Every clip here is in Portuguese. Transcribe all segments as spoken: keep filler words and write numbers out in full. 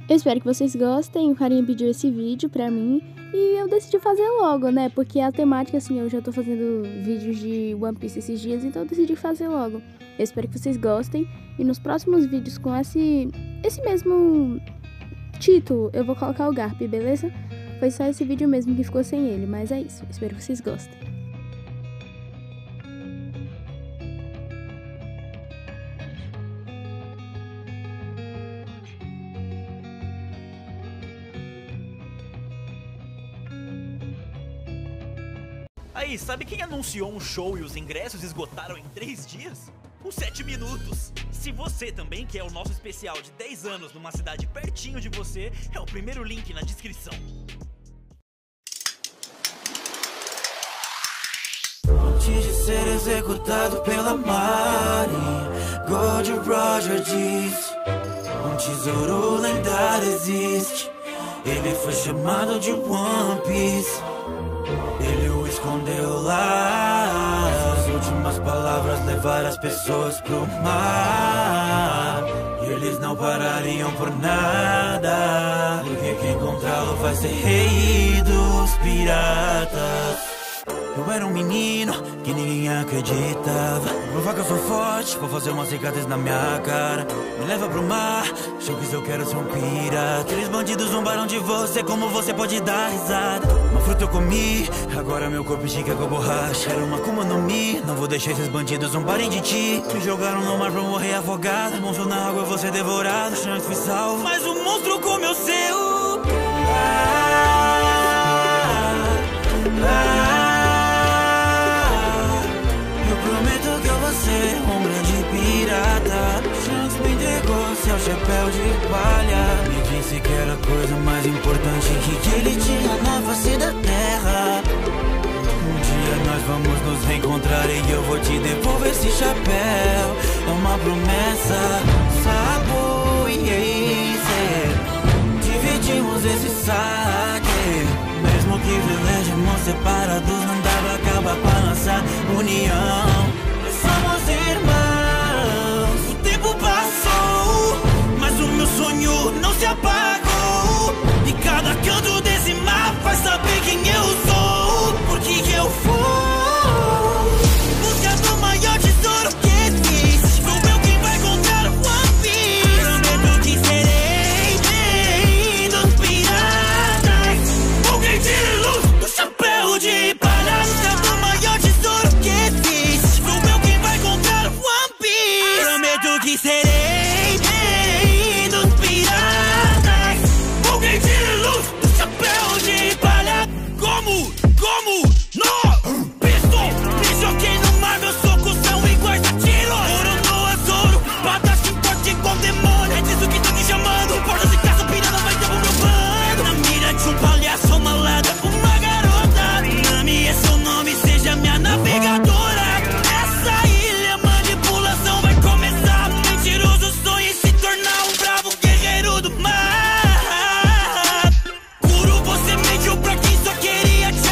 Eu espero que vocês gostem. O carinha pediu esse vídeo pra mim e eu decidi fazer logo, né? Porque a temática, assim, eu já tô fazendo vídeos de One Piece esses dias, então eu decidi fazer logo. Eu espero que vocês gostem. E nos próximos vídeos com esse, esse mesmo título, eu vou colocar o Garp, beleza? Foi só esse vídeo mesmo que ficou sem ele, mas é isso. Espero que vocês gostem. Aí, sabe quem anunciou um show e os ingressos esgotaram em três dias? Os sete minutos! Se você também quer o nosso especial de dez anos numa cidade pertinho de você, é o primeiro link na descrição. Antes de ser executado pela Marinha, Gold Roger disse: um tesouro lendário existe. Ele foi chamado de One Piece. Ele o escondeu lá. As últimas palavras levaram as pessoas pro mar. E eles não parariam por nada, porque quem encontrá-lo vai ser rei dos piratas. Eu era um menino que ninguém acreditava. Provar que eu sou forte, vou fazer umas cicatriz na minha cara. Me leva pro mar, Shanks, eu quero ser um pirata. Aqueles bandidos zombaram de você, como você pode dar risada. Uma fruta eu comi, agora meu corpo estica com borracha. Era uma Akuma no Mi, não vou deixar esses bandidos zombarem de ti. Me jogaram no mar pra morrer afogado. Monstro na água, eu vou ser devorado. Shanks, fui salvo, mas o monstro comeu seu. Ah, ah, um grande pirata. Shanks me entregou seu chapéu de palha. Me disse que era a coisa mais importante que, que ele tinha na face da terra. Um dia nós vamos nos reencontrar e eu vou te devolver esse chapéu. É uma promessa, Sabo e Ace. Dividimos esse saque. Mesmo que velejemos separados, não dava acabar com a nossa união. Somos irmãos. O tempo passou, mas o meu sonho não se apagou. E cada canto desse mar faz saber quem eu sou. Porque eu vou em busca do maior tesouro que existe. Sou eu quem vai contar o One Piece. Prometo que serei rei dos piratas. O quem tira luz do chapéu de palha. Busca do maior tesouro que existe. Que serei rei dos piratas. O quem tira luz do chapéu de palha. Como, como, no pisto. Me joguei no mar, meus socos são iguais a tiro. Ouro no azul, batas que corte igual demônio. É disso que tô me chamando. Portas de caça, pirata vai ter o meu bando. Na mira de um palhaço, uma lada, uma garota. Nami é seu nome, seja minha navegadora. Essa ilha, manipulação vai começar. Sonho em se tornar um bravo guerreiro do mar. Kuro, você mentiu pra quem só queria te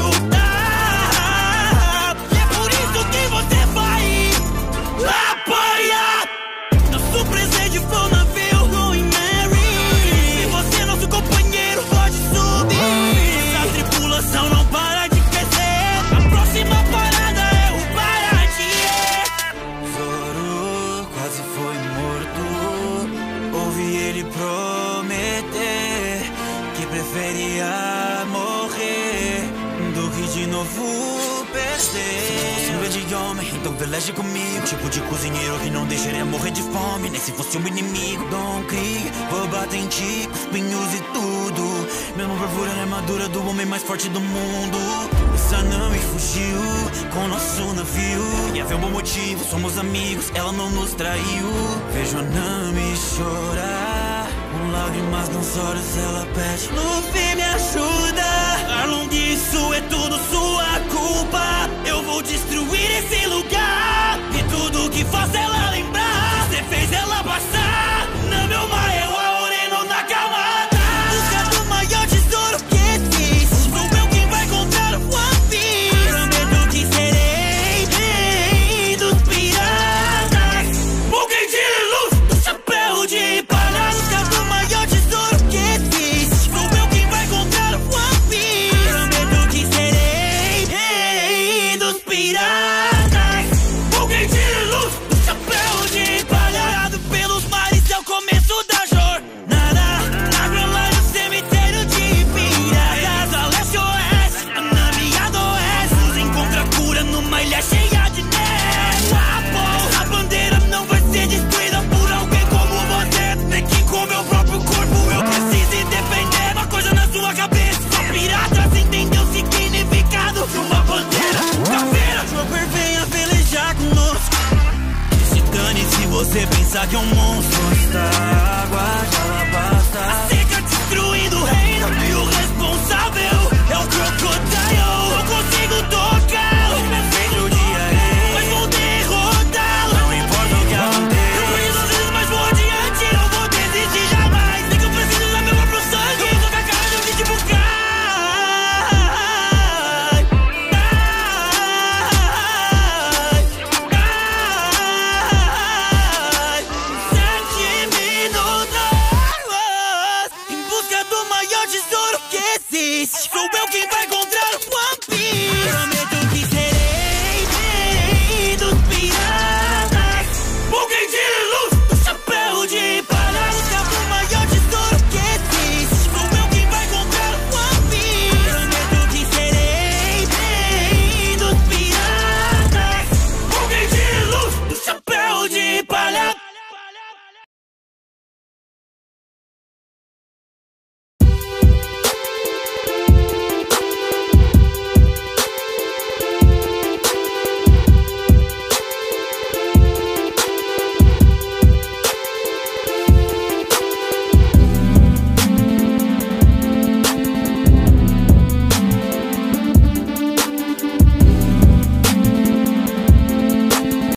ajudar. E é por isso que você vai apanhar. Nosso presente foi um navio Going Mary. Se você é nosso companheiro, pode subir. Essa tripulação não para de crescer. A próxima parada é o Paraty. Zoro quase foi morto. Ouvi ele prometer que preferia morrer do que de novo perder. Se você é de homem, então veleje comigo. Tipo de cozinheiro que não deixaria morrer de fome, nem se fosse um inimigo. Don Krieg, vou bater em ti, com espinhos e tudo. Mesmo perfurando a armadura do homem mais forte do mundo. Essa Nami fugiu com nosso navio. E havia um bom motivo, somos amigos, ela não nos traiu. Vejo a Nami chorar, com lágrimas nos olhos ela pede: Luffy, me ajuda. Arlong, isso é tudo sua culpa. Eu vou destruir esse lugar e tudo que faz ela lembrar. Você fez ela passar. Não, meu mar, eu a oreno na camada. Busca do maior tesouro que existe. Sou eu quem vai contar o One Piece. Prometo que serei rei dos piratas. O quem tira luz do chapéu de palha. Busca do maior tesouro pensa que é um monstro está água já lá basta. A seca destruindo o reino e o responsável é o Crocodile. Não consigo tocar, é feito de areia, mas vou derrotá-lo. Não importa o que aconteça, eu fui duas vezes, mas vou adiante. Não vou desistir jamais. Sei que eu preciso da meu próprio sangue. Eu vou tocar a cara de tipo cai. Sete minutos em busca do maior tesouro.